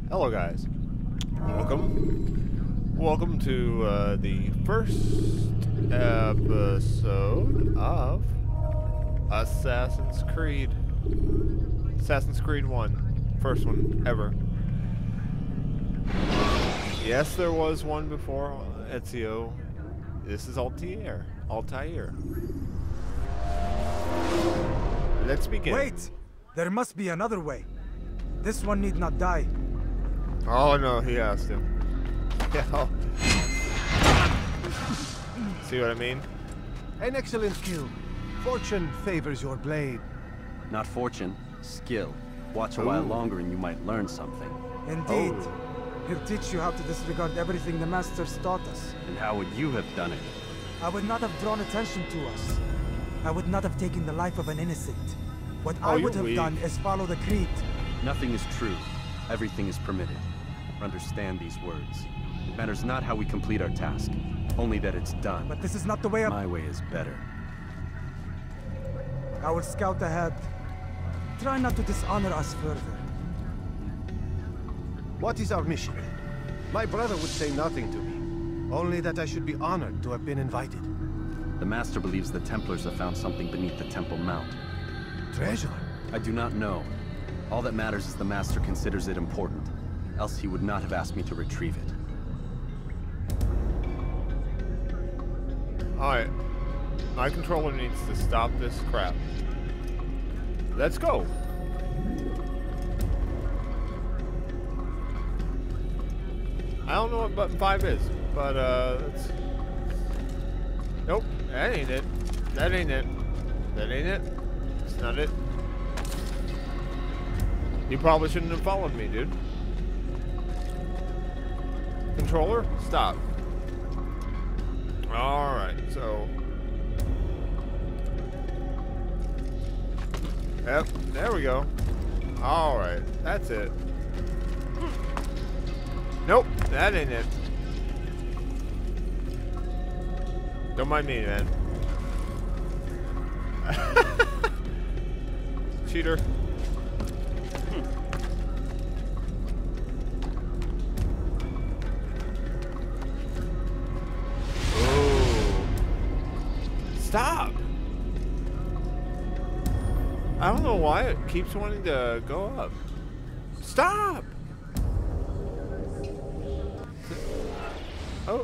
Hello guys, welcome to the first episode of Assassin's Creed 1, first one ever. Yes, there was one before Ezio. This is Altair. Let's begin. Wait! There must be another way. This one need not die. Oh no, he has to. Yeah. See what I mean? An excellent kill. Fortune favors your blade. Not fortune, skill. Watch a while longer and you might learn something. Indeed. He'll teach you how to disregard everything the Masters taught us. And how would you have done it? I would not have drawn attention to us. I would not have taken the life of an innocent. What I would have done is follow the creed. Nothing is true. Everything is permitted. Understand these words. It matters not how we complete our task, only that it's done. But this is not the way My way is better. I will scout ahead. Try not to dishonor us further. What is our mission? My brother would say nothing to me. Only that I should be honored to have been invited. The Master believes the Templars have found something beneath the Temple Mount. Treasure? I do not know. All that matters is the Master considers it important. Else he would not have asked me to retrieve it. Alright. My controller needs to stop this crap. Let's go! I don't know what button 5 is, but let's... Nope, that ain't it. That ain't it. That ain't it. It's not it. You probably shouldn't have followed me, dude. Controller, stop. Alright, so... Yep, there we go. Alright, that's it. Nope, that ain't it. Don't mind me, man. Cheater. Stop! I don't know why it keeps wanting to go up. Stop! Oh.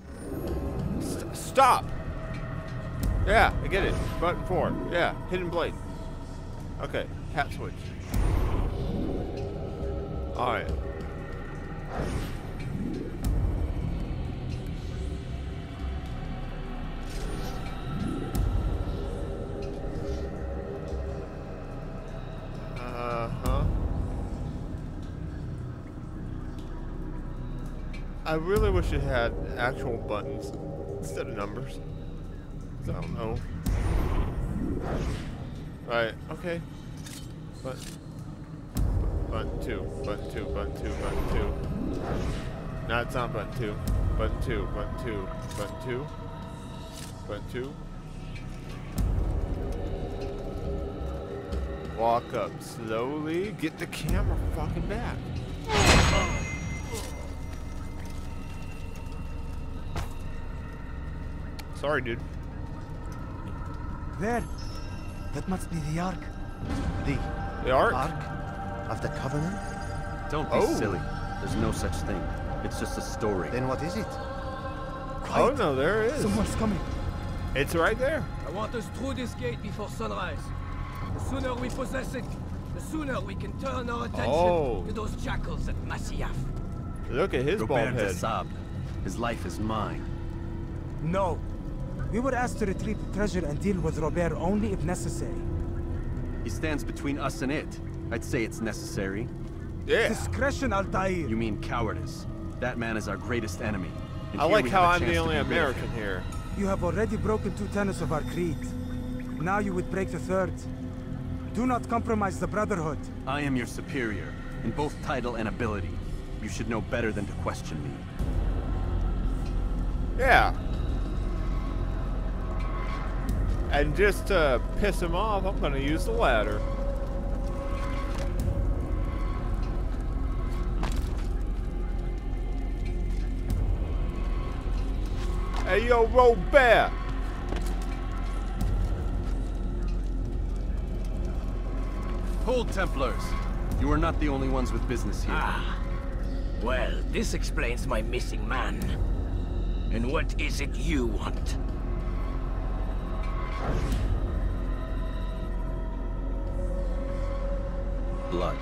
Stop! Yeah, I get it. Button 4. Yeah, hidden blade. Okay, hat switch. Alright. I really wish it had actual buttons instead of numbers. 'Cause I don't know. Right, okay. Button 2, button 2, button 2, button 2. No, it's not button 2. Button 2, button 2, button 2. Button 2. Walk up slowly. Get the camera fucking back. Sorry, dude. There. That must be the Ark. The Ark? Of the Covenant? Don't be silly. There's no such thing. It's just a story. Then what is it? Oh no, there is. Someone's coming. It's right there. I want us through this gate before sunrise. The sooner we possess it, the sooner we can turn our attention to those jackals at Masyaf. Look at his bald Robert de head. Sable. His life is mine. No. We were asked to retrieve the treasure and deal with Robert only if necessary. He stands between us and it. I'd say it's necessary. Yeah. Discretion, Altair. You mean cowardice. That man is our greatest enemy. And I here like we how have a I'm chance the to only be rid of American him. here. You have already broken 2 tenets of our creed. Now you would break the 3rd. Do not compromise the Brotherhood. I am your superior, in both title and ability. You should know better than to question me. Yeah. And just to piss him off, I'm gonna use the ladder. Hey, yo, Robert. Hold, Templars. You are not the only ones with business here. Ah. Well, this explains my missing man. And what is it you want? Blood.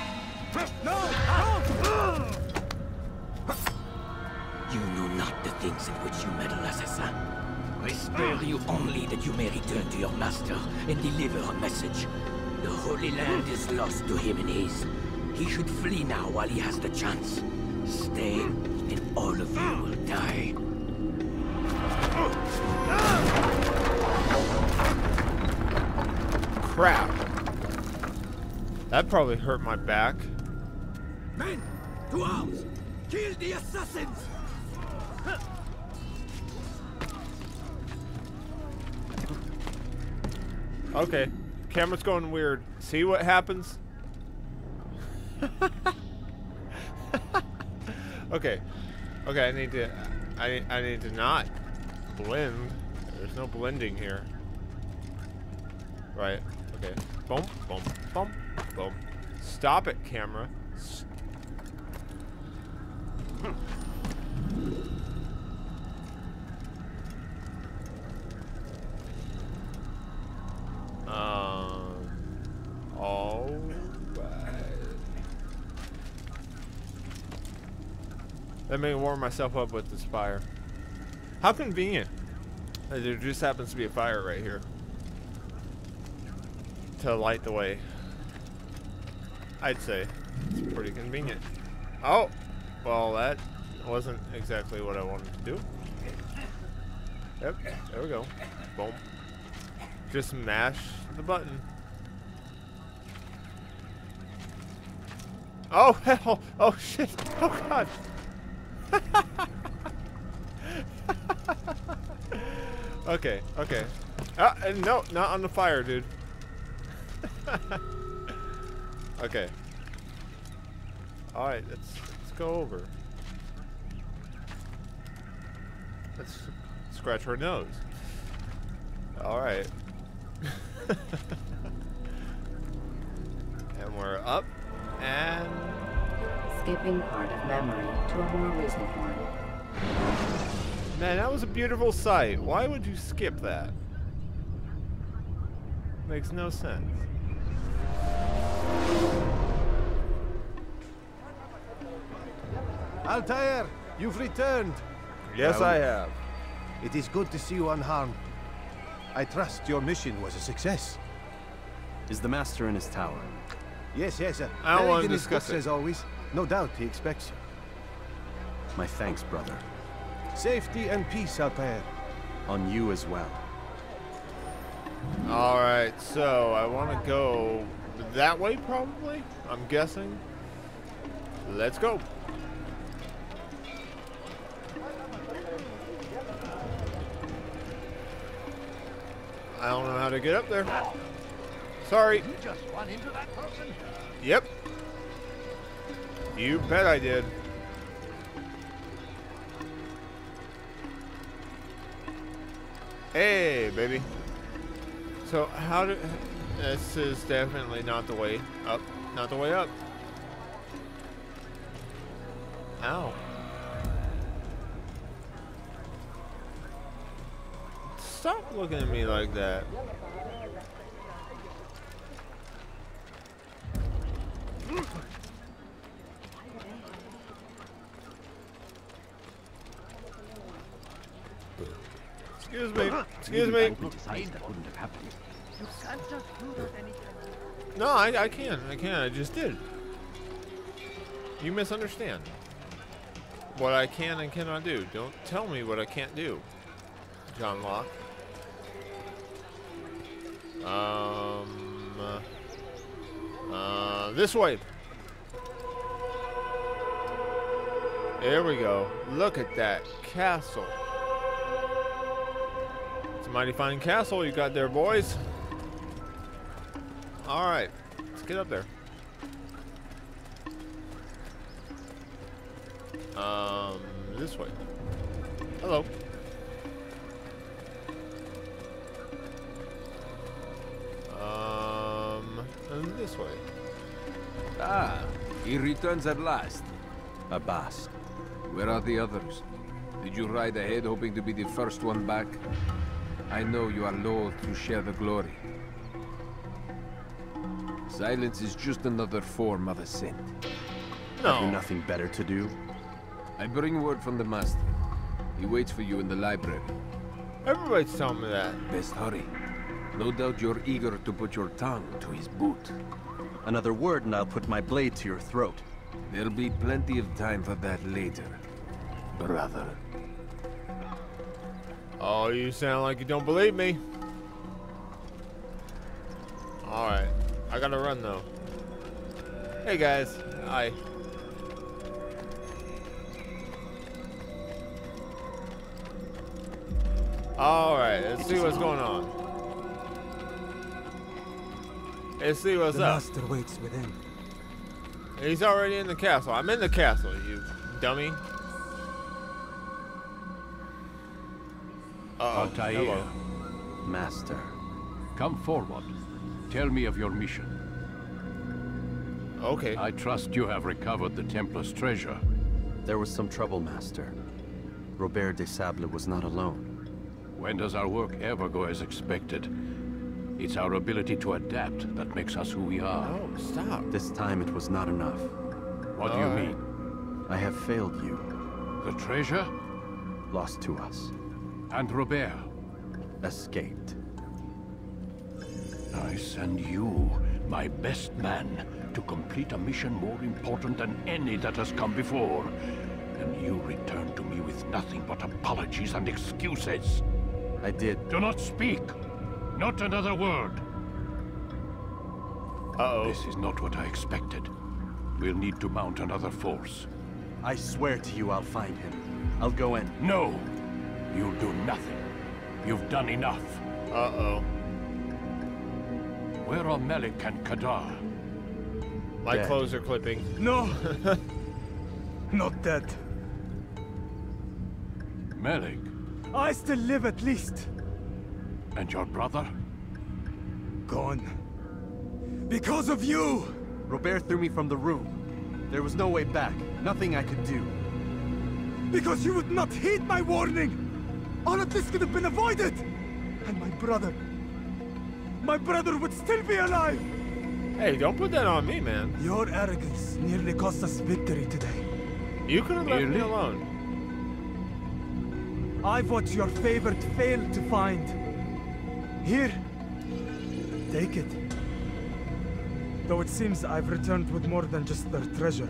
You know not the things in which you meddle, assassin. I spare you only that you may return to your master and deliver a message. The Holy Land is lost to him and his. He should flee now while he has the chance. Stay, and all of you will die. Crap. That probably hurt my back. Men, to arms! Kill the assassins! Okay. Camera's going weird. See what happens? Okay. Okay, I need to not blend. There's no blending here. Right. Okay. Boom, boom, boom, boom. Stop it, camera. All right. Let me warm myself up with this fire. How convenient. There just happens to be a fire right here to light the way. I'd say it's pretty convenient. Oh, well, that wasn't exactly what I wanted to do. Yep, there we go. Boom. Just mash the button. Oh, hell. Oh, shit. Oh, God. Okay, okay. No, not on the fire, dude. Okay. Alright, let's go over. Let's scratch her nose. Alright. And we're up and skipping part of memory to a more recent one. Man, that was a beautiful sight. Why would you skip that? Makes no sense. Altair, you've returned. Yes, I have. It is good to see you unharmed. I trust your mission was a success. Is the master in his tower? Yes, yes. I don't want to Buried in his discuss books it. as always. No doubt he expects you. My thanks, brother. Safety and peace, Altair. On you as well. Alright, so I want to go that way probably, I'm guessing. Let's go. I don't know how to get up there. Sorry. You just run into that person? Yep. You bet I did. Hey, baby. So how do... This is definitely not the way up. Not the way up. Ow. Stop looking at me like that. Excuse me. Excuse me. No, I can. I can. I just did. You misunderstand. What I can and cannot do. Don't tell me what I can't do, John Locke. This way. There we go. Look at that castle. It's a mighty fine castle you got there, boys. Alright, let's get up there. This way. Hello. this way. Ah, he returns at last. Abast. Where are the others? Did you ride ahead hoping to be the first one back? I know you are loath to share the glory. Silence is just another form of assent. Have you No. nothing better to do? I bring word from the Master. He waits for you in the library. Everybody's telling me that. Best hurry. No doubt you're eager to put your tongue to his boot. Another word and I'll put my blade to your throat. There'll be plenty of time for that later, brother. Oh, you sound like you don't believe me. Alright. I gotta run though. Hey guys. Hi. Alright, let's see what's going on. Let's see what's The up. master waits within. He's already in the castle. I'm in the castle, you dummy. Uh-oh. Altair, Hello. Master. come forward. Tell me of your mission. Okay. I trust you have recovered the Templar's treasure. There was some trouble, Master. Robert de Sable was not alone. When does our work ever go as expected? It's our ability to adapt that makes us who we are. Oh, stop. This time it was not enough. What do you Alright. mean? I have failed you. The treasure? Lost to us. And Robert? Escaped. I send you, my best man, to complete a mission more important than any that has come before. And you return to me with nothing but apologies and excuses. I did. Do not speak. Not another word. Uh-oh. This is not what I expected. We'll need to mount another force. I swear to you I'll find him. I'll go in. No! You'll do nothing. You've done enough. Uh-oh. Where are Melik and Kadar? My Dead. clothes are clipping. No! Not dead. Melik? I still live at least. And your brother? Gone. Because of you! Robert threw me from the room. There was no way back. Nothing I could do. Because you would not heed my warning! All of this could have been avoided! And my brother would still be alive! Hey, don't put that on me, man. Your arrogance nearly cost us victory today. You could have left me Really? alone. I've what your favorite failed to find. Here, take it. Though it seems I've returned with more than just their treasure.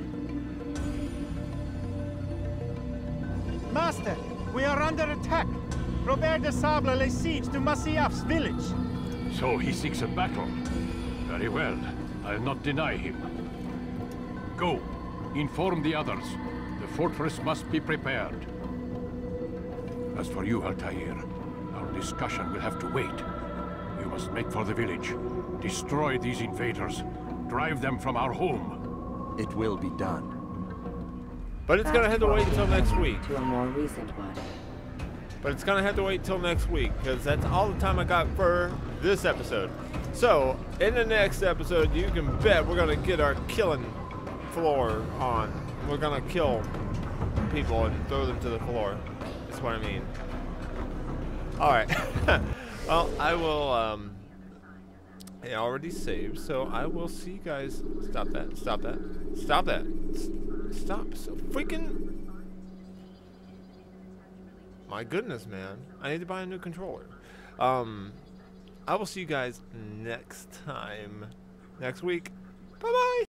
Master, we are under attack. Robert de Sable lays siege to Masyaf's village. So he seeks a battle. Very well. I'll not deny him. Go. Inform the others. The fortress must be prepared. As for you, Altair, our discussion will have to wait. You must make for the village. Destroy these invaders. Drive them from our home. It will be done. But it's gonna have to wait until next week. To a more recent one. But it's gonna have to wait till next week, because that's all the time I got for this episode. So, in the next episode, you can bet we're gonna get our killing floor on. We're gonna kill people and throw them to the floor. That's what I mean. Alright. Well, I will, it already saved, so I will see you guys. Stop that. Stop that. Stop that. Stop. So freaking... My goodness, man. I need to buy a new controller. I will see you guys next time. Next week. Bye-bye.